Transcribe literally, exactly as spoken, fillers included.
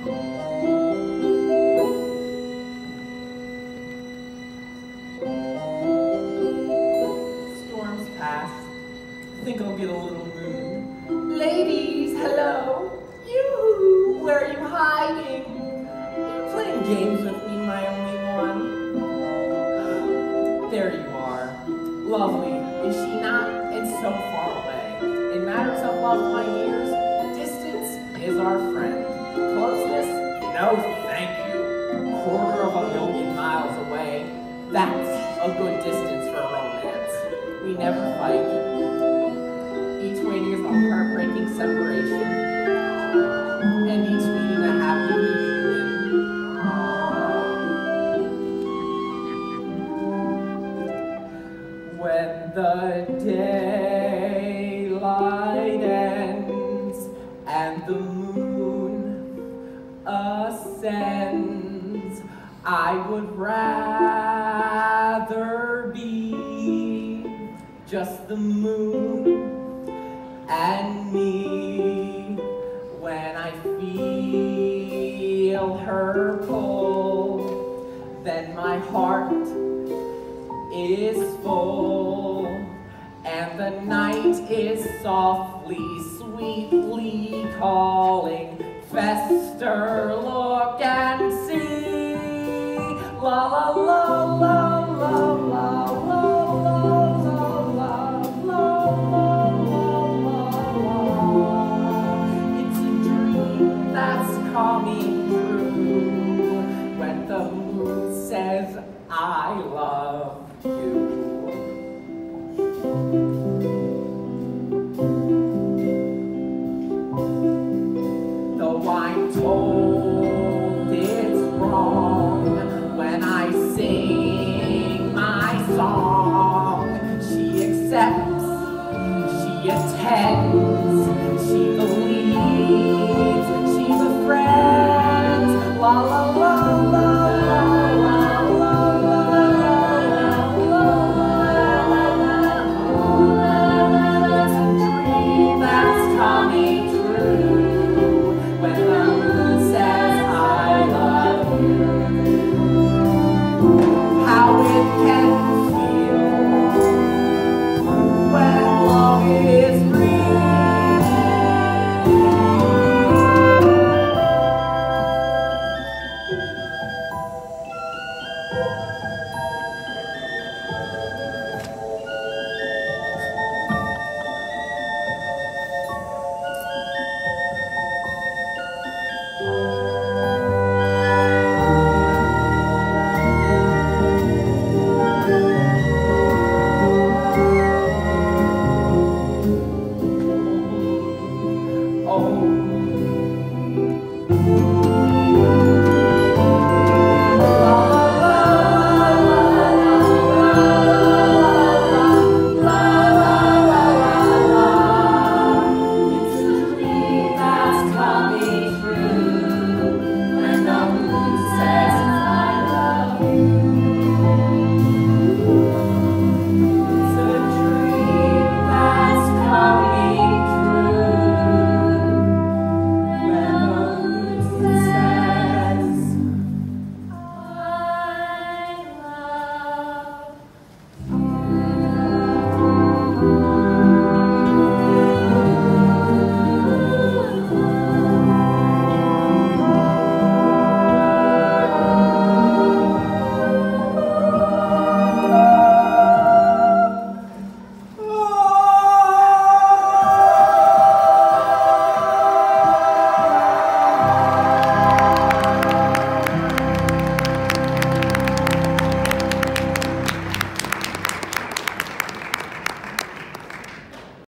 Storms pass. Think I'll get a little moon. Ladies, hello. You, where are you hiding? Are you playing games with me, my only one? There you are. Lovely, is she not? It's so far away. In matters of love, my dears, distance is our friend. Closeness, no thank you. Quarter of a million miles away. That's a good distance for romance. We never fight. Each waiting is a heartbreaking separation. And each meeting a happy reunion. When the daylight ends and the moon ascends, I would rather be just the moon and me. When I feel her pull, then my heart is full, and the night is softly, sweetly calling. Fester, look and see. La la la la la la la la la la la la. It's a dream that's coming true when the moon says I love you. Though I'm told it's wrong when I sing my song, she accepts, she attends.